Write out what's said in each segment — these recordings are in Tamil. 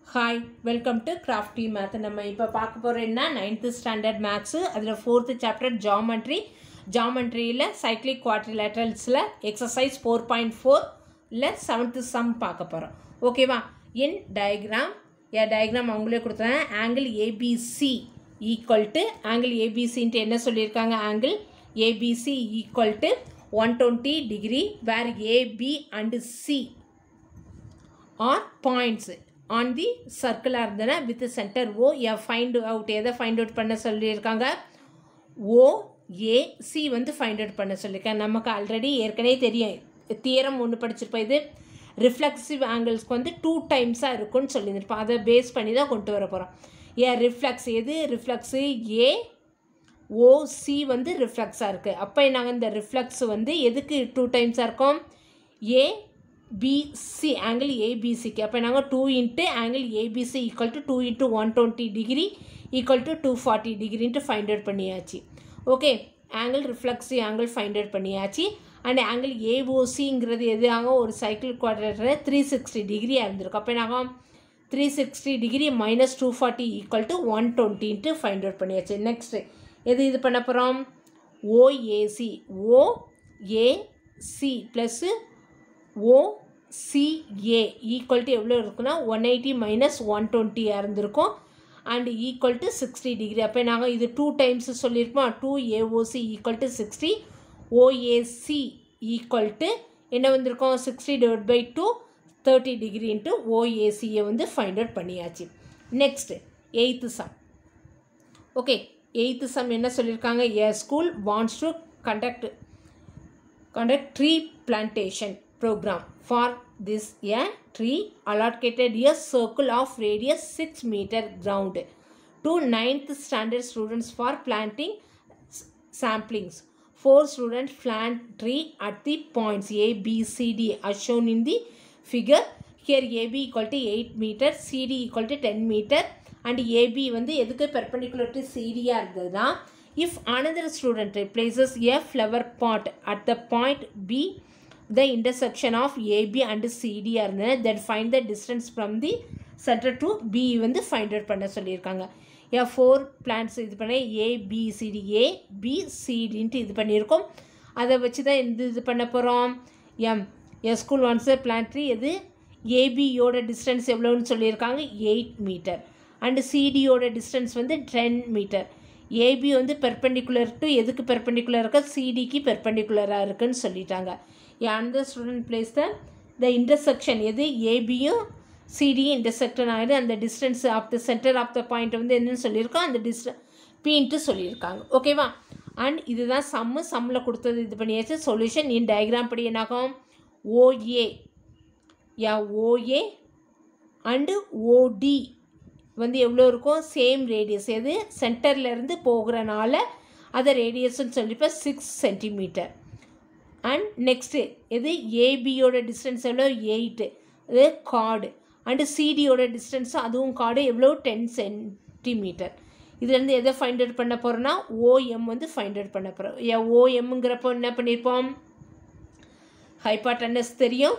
Hi, welcome to Crafty Math. நம்ம இப்போ பார்க்க போகிற என்ன 9th ஸ்டாண்டர்ட் மேத்ஸு அதில் 4th சாப்டர் ஜாமெண்ட்ரியில் சைக்ளிக் குவாட்ரிலேட்டரல்ஸில் எக்ஸசைஸ் 4.4ல் 7th சம் பார்க்க போகிறோம். ஓகேவா? இன் டயக்ராம் அவங்களே கொடுத்தாங்க. Angle ABC equal to angle ஏபிசின்ட்டு என்ன சொல்லியிருக்காங்க? Angle ABC equal to 120 degree where AB and C are points on the circular இருந்தன with the center O. find out எதை find out பண்ண சொல்லியிருக்காங்க? O A C வந்து find out பண்ண சொல்லியிருக்காங்க. நமக்கு ஆல்ரெடி ஏற்கனவே தெரியும், தியரம் ஒன்று படிச்சிருப்போம். இது ரிஃப்ளெக்சிவ் ஆங்கிள்ஸ்க்கு வந்து 2 டைம்ஸாக இருக்குன்னு சொல்லியிருப்போம். அதை பேஸ் பண்ணி தான் கொண்டு வர போகிறோம். ரிஃப்ளெக்ஸ் எது ரிஃப்ளெக்ஸு? ஏ ஓ சி வந்து ரிஃப்ளெக்ஸாக இருக்குது. அப்போ நாங்கள் இந்த ரிஃப்ளெக்ஸ் வந்து எதுக்கு 2 டைம்ஸாக இருக்கும்? ஏ BC angle ABC அப்போ நாங்கள் 2 into angle ABC equal to 2 into 120 degree equal to 240 degree find out பண்ணியாச்சு. Okay, angle reflexive angle find out பண்ணியாச்சு. அண்ட் ஆங்கிள் ஏஓசிங்கிறது எது? ஒரு சைக்கிள் குவாட்ரேட்டர் 360 டிகிரியாக இருந்திருக்கும். அப்போ நாங்கள் 360 degree minus 240 equal to 120 find out பண்ணியாச்சு. நெக்ஸ்ட் எது இது பண்ண போகிறோம்? OAC OAC plus OCA equal to எவ்வளோ இருக்குன்னா 180 மைனஸ் 120 இருந்திருக்கும். And equal to 60 degree. அப்போ நாங்கள் இது 2 டைம்ஸ் சொல்லியிருப்போம். 2AOC equal to 60, OAC equal to என்ன வந்திருக்கோம்? 60 டிவைட் பை 2 30 டிகிரி இன்ட்டு OACயை வந்து ஃபைண்ட் அவுட் பண்ணியாச்சு. Next 8th sum. Okay, 8th sum என்ன சொல்லியிருக்காங்க? A school wants to conduct tree plantation program. For this, a tree allocated a circle of radius 6 meter ground to 9th standard students for planting samplings. 4 students plant tree at the points A, B, C, D as shown in the figure. Here AB equal to 8 meter, CD equal to 10 meter and AB வந்து எதுக்கு perpendicular to CD இருந்ததுன்னா, if another student places a flower pot at the point B, the intersection of AB and CD இருந்தது, then find the distance from the center to B வந்து find out பண்ண சொல்லியிருக்காங்க. 4 plants இது பண்ண ABCD ABCDன்ட்டு இது பண்ணியிருக்கோம். அதை வச்சு தான் இது பண்ண போகிறோம். ஸ்கூல் ஒன்ஸ் பிளான்ட் ட்ரீ எது? ஏபியோட டிஸ்டன்ஸ் எவ்வளோன்னு சொல்லியிருக்காங்க? 8 மீட்டர் அண்டு சிடியோட டிஸ்டன்ஸ் வந்து 10 மீட்டர். ஏபி வந்து பெர்பெண்டிகுலர் டு எதுக்கு பெர்பெண்டிகுலர் இருக்கா? சிடிக்கு பெர்பெண்டிகுலராக இருக்குன்னு சொல்லிட்டாங்க. அந்த ஸ்டூடெண்ட் பிளேஸ் த இன்டர்செக்ஷன் எது? ஏபியும் சிடியும் இன்டர்செக்ஷன் ஆகிடு. அந்த distance of the centre of the point வந்து என்னன்னு சொல்லியிருக்கோம்? அந்த பின்ட்டு சொல்லியிருக்காங்க. ஓகேவா? அண்ட் இதுதான் சம்மில் கொடுத்தது. இது பண்ணியாச்சு. சொல்யூஷன் இன் டயக்ராம் படி என்னாகும்? ஓஏ ஓஏ அண்டு ஓடி வந்து எவ்வளோ இருக்கும்? Same radius. எது? சென்டர்லேருந்து போகிறனால அதை ரேடியஸ்ன்னு சொல்லிப்போ 6 சென்டிமீட்டர். அண்ட் நெக்ஸ்ட்டு எது? ஏபியோட டிஸ்டன்ஸ் எவ்வளோ? 8. இது கார்டு. அண்டு சிடியோட டிஸ்டன்ஸும் அதுவும் கார்டு எவ்வளோ? 10 சென்டிமீட்டர். இதுலேருந்து எதை ஃபைண்ட் அவுட் பண்ண போகிறோன்னா ஓஎம் வந்து ஃபைண்ட் அவுட் பண்ண போகிறோம். ஓஎம்ங்கிறப்போ என்ன பண்ணியிருப்போம்? ஹைபாட்டனஸ் தெரியும்,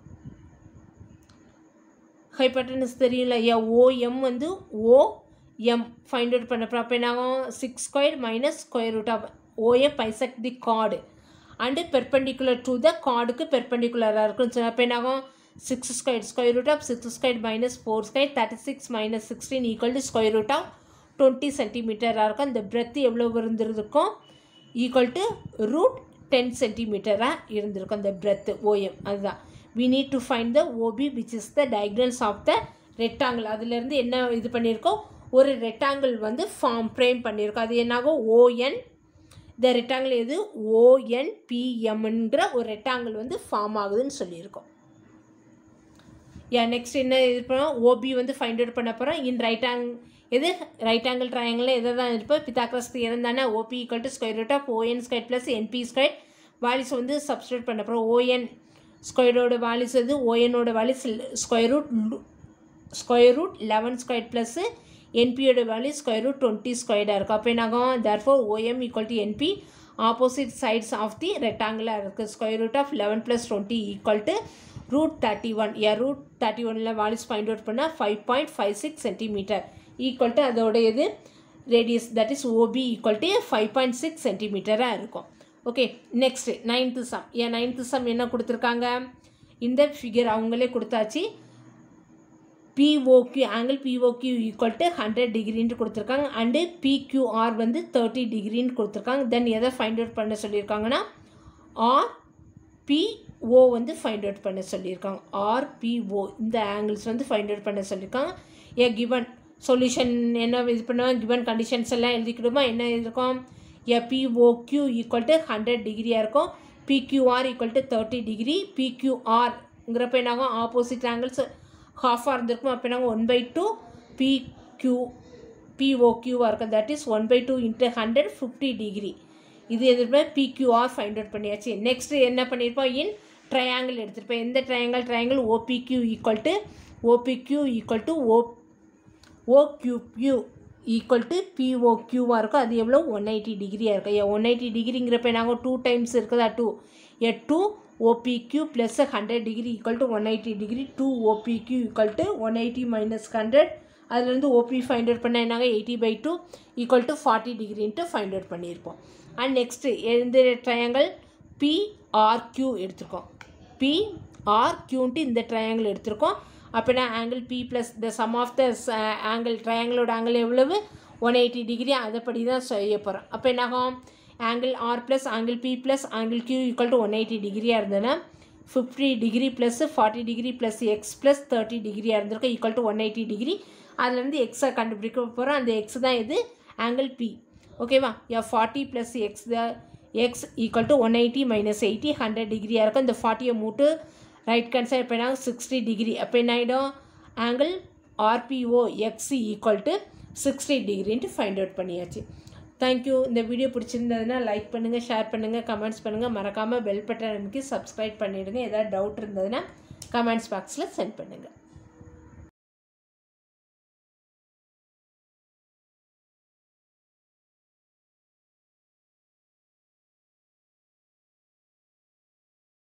ஹைபாட்டனஸ் தெரியல. ஓஎம் வந்து ஓஎம் ஃபைண்ட் அவுட் பண்ண போகிறோம். அப்போ என்னாகும்? 6 square minus square root of OA bisect the chord and perpendicular to the கார்டுக்கு பெர்பெண்டிகுலராக இருக்குன்னு சொன்னால் அப்போ என்னாகும்? 6 square root of 6 square minus 4 square 36 minus 16 equal to square root of 20 சென்டிமீட்டராக இருக்கும். அந்த பிரெத்து எவ்வளோ இருந்திருக்கும்? ஈக்குவல் டு ரூட் 10 சென்டிமீட்டராக இருந்திருக்கும் அந்த பிரெத்து ஓஎம். அதுதான் we need to find the OB which is the diagonals of the rectangle. அதிலிருந்து என்ன இது பண்ணியிருக்கோம்? ஒரு ரெக்டாங்கிள் வந்து ஃப்ரேம் பண்ணியிருக்கோம். அது என்னாகும்? ON. இந்த ரெக்டாங்கிள் எது? ONPMங்கிற ஒரு ரெக்டாங்கிள் வந்து ஃபார்ம் ஆகுதுன்னு சொல்லியிருக்கோம். நெக்ஸ்ட் என்ன இது பண்ணோம்? ஓபி வந்து ஃபைண்ட் அவுட் பண்ண போகிறோம். இன் எது? ரைட் ஆங்கிள் ட்ரையாங்கிள் எதை தான் இருப்போம்? பித்தாகரஸ் தியரம் தானே. OP equal to square root of ON square plus NP square. Values வந்து சப்ஸ்டியூட் பண்ண போகிறோம். ON ஸ்கொயரோட வால்யூஸ் எது? ஓஎனோட values square root 11 square plus என்பியோட வேல்யூ ஸ்கொயர் ரூட் 20 ஸ்கொயர்டாக இருக்கும். அப்போ என்னாகும்? Therefore OM equal to NP opposite sides of the rectangular இருக்குது. Square root of 11 + 20 equal to √31. Root 31 values find out பண்ணால் 5.56 சென்டிமீட்டர் ஈக்குவல் டு அதோட இது radius that is OB equal to 5.6 சென்டிமீட்டராக இருக்கும். Okay, next 9th some. 9th some என்ன கொடுத்துருக்காங்க, இந்த ஃபிகர் அவங்களே கொடுத்தாச்சு. POQ angle POQ equal to 100 டிகிரின்னு கொடுத்துருக்காங்க. அண்டு PQR வந்து 30 டிகிரின்னு கொடுத்துருக்காங்க. தென் எதை ஃபைண்ட் அவுட் பண்ண சொல்லியிருக்காங்கன்னா RPO வந்து ஃபைண்ட் அவுட் பண்ண சொல்லியிருக்காங்க. RPO இந்த ஆங்கிள்ஸ் வந்து ஃபைண்ட் அவுட் பண்ண சொல்லியிருக்காங்க. கிவன் சொல்யூஷன் என்ன இது பண்ணுவோம், கிவன் கண்டிஷன்ஸ் எல்லாம் எழுதிக்கிடுமா. என்ன இருக்கும், POQ ஈக்குவல் டு 100 டிகிரியாக இருக்கும். PQR equal to 30 degree. PQRங்கிறப்ப என்னாகும், ஆப்போசிட் ஆங்கிள்ஸ் ஹாஃபாக இருந்திருக்கும். அப்போ நாங்கள் 1/2 POQவாக இருக்கும். That is 1/2 × 100 50 degree. இது எதிர்ப்பு PQR ஃபைண்ட் அவுட் பண்ணியாச்சு. நெக்ஸ்ட்டு என்ன பண்ணியிருப்போம், இன் ட்ரையாங்கிள் எடுத்துருப்போம். எந்த triangle OPQ equal to OQQ equal to POQவாக இருக்கும். அது எவ்வளோ 180 டிகிரியாக இருக்கும். 180 டிகிரிங்கிறப்ப நாங்கள் 2 டைம்ஸ் இருக்குதா, 2 OPQ + 100 degree equal to 180 degree. 2 OPQ equal to 180 - 100. அதுலேருந்து OP ஃபைண்ட் அவுட் பண்ணால் என்னாங்க 80/2 ஈக்குவல் டு 40 டிகிரின்ட்டு ஃபைண்ட் அவுட் பண்ணியிருப்போம். அண்ட் நெக்ஸ்ட்டு எந்த ட்ரையாங்கிள் PRQ எடுத்திருக்கோம். PRQன்ட்டு இந்த ட்ரையாங்கிள் எடுத்திருக்கோம். அப்படின்னா angle P + the sum of the angle ட்ரையாங்கிளோட ஆங்கிள் எவ்வளவு 180 டிகிரி. அதைப்படி தான் செய்ய போகிறோம். அப்போ என்னாகும், angle R + angle P + angle Q equal to 180 டிகிரியாக இருந்ததுன்னா 50 டிகிரி + 40 டிகிரி + X + 30 டிகிரியாக இருந்திருக்கும் ஈக்குவல் டு 180 டிகிரி. அதுலேருந்து எக்ஸை கண்டுபிடிக்க போகிறோம். அந்த எக்ஸ் தான் இது ஆங்கிள் P. ஓகேவா, 40 + X ஈக்குவல் டு 180 - 80 100 டிகிரியாக இருக்கும். இந்த 40 மூட்டு ரைட் ஹேண்ட் சைட் பண்ணாங்க 60 டிகிரி. அப்போ என்ன ஆகிடும், angle RPO X equal to 60 டிகிரின்ட்டு ஃபைண்ட் அவுட் பண்ணியாச்சு. தேங்க்யூ. இந்த வீடியோ பிடிச்சிருந்ததுன்னா லைக் பண்ணுங்கள், ஷேர் பண்ணுங்கள், கமெண்ட்ஸ் பண்ணுங்கள். மறக்காமல் பெல் பட்டன் அமைக்கி சப்ஸ்கிரைப் பண்ணிவிடுங்க. ஏதாவது டவுட் இருந்ததுன்னா கமெண்ட்ஸ் பாக்ஸில் சென்ட் பண்ணுங்கள்.